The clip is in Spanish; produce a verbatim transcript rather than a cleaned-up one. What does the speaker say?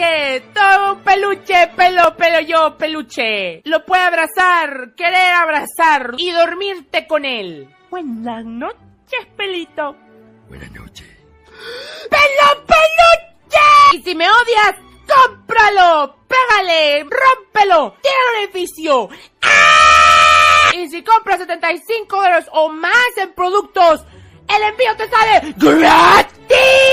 nadie. Todo un peluche, pelo, pelo yo, peluche. Lo puede abrazar, querer abrazar y dormirte con él. Buenas noches, pelito. Buenas noches. ¡Pelo, peluche! Y si me odias, cómpralo, pégale, rómpelo, tiene beneficio. ¡Ah! Y si compras setenta y cinco dólares o más en productos, el envío te sale gratis.